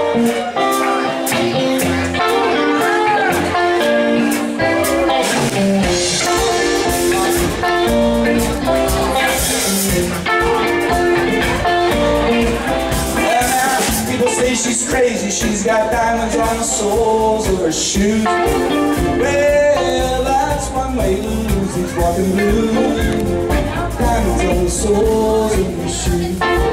She's crazy, she's got diamonds on the soles of her shoes. Well, that's one way to lose these walking blues. Diamonds on the soles of her shoes.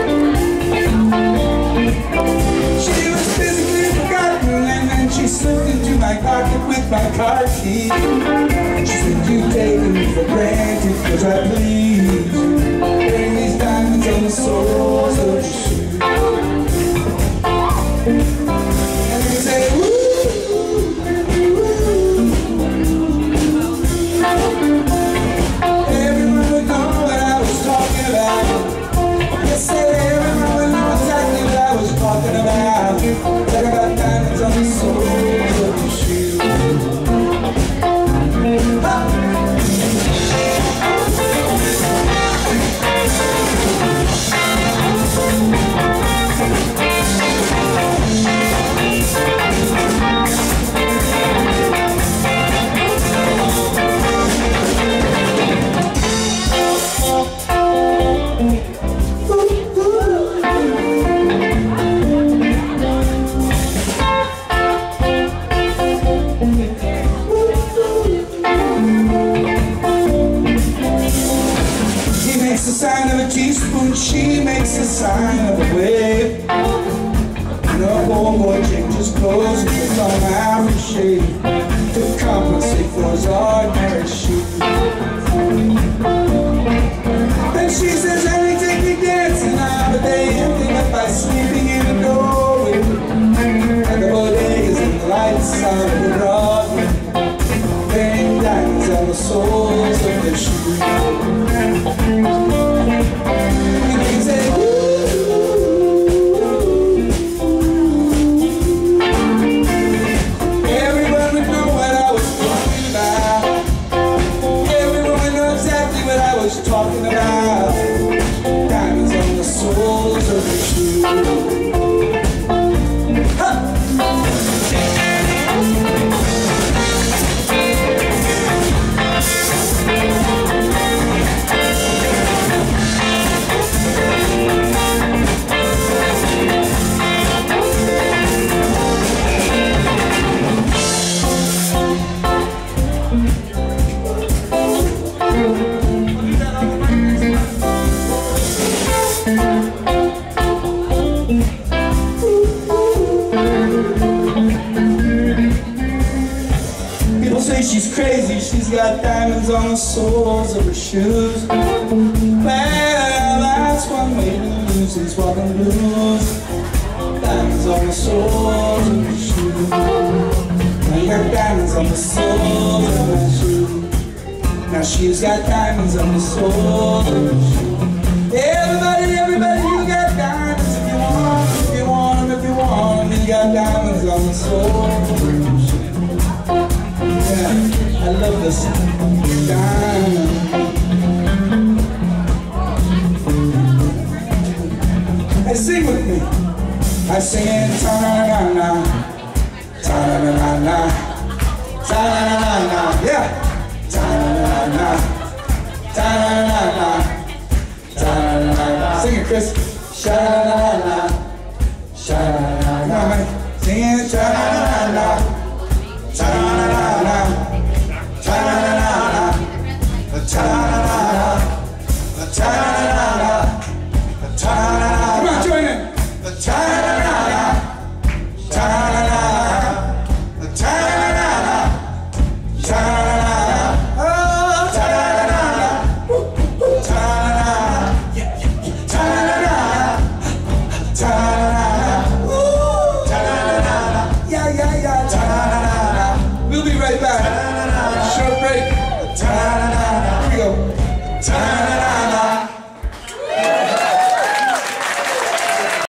She was physically forgotten, and then she slipped into my pocket with my car key. She said, "You've taken me for granted, cause I please you. Wearing these diamonds on the soles of your shoes." And we say, "Woo, everyone would know what I was talking about." Yes, everyone would know exactly what I was talking about. Talk about diamonds on the soles of your shoes. She makes the sign of a wave. And her poor boy changes clothes and puts on aftershave to compensate for his ordinary shoes. Then she says, "Honey, take me dancing now," but they ending up by sleeping in the doorway like the bodegas and the lights out of the Broadway, wearing diamonds on the soles of their shoes. Talking about diamonds on the soles of your shoes. She's crazy, she's got diamonds on the soles of her shoes. Well, that's one way to lose these walking blues. Diamonds on the soles of her shoes. Now you got diamonds on the soles of her shoes. Now she's got diamonds on the soles of her shoes. Everybody, you got diamonds if you want them, if you want them, if you want them. You got diamonds on the soles of her shoes. Yeah, I love this diamond. Hey, sing with me. I sing it, ta-na-na-na, ta-na-na-na, ta-na-na-na, yeah. Ta-na-na-na, ta-na-na-na, ta-na-na-na. Sing it, Chris. Sha-na-na-na, sha-na-na-na. Come on, man. Sing it, ta-na-na-na. Ta-na-na-na, ta-na-na-na, ta-na-na-na, ta-na-na-na, ta-na-na-na. Come on, join in. Ta-na-na-na, ta-na-na-na, ta-na-na-na, ta-na-na-na, oh, ta-na-na-na, ta-na-na-na, ta-na-na-na, ta-na-na-na, ta-na-na-na, yeah, ta-na-na-na. We'll be right back. Short break. Here we go.